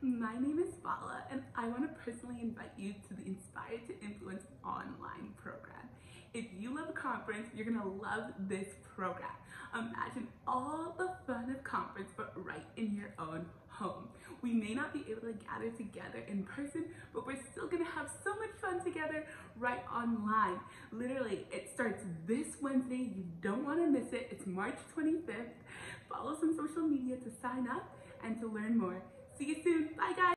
My name is Bala, and I want to personally invite you to the Inspired to Influence online program. If you love conference, you're going to love this program. Imagine all the fun of conference, but right in your own home. We may not be able to gather together in person, but we're still going to have so much fun together right online. Literally, it starts this Wednesday. You don't want to miss it. It's March 25th. Follow us on social media to sign up and to learn more. See you soon. Bye, guys.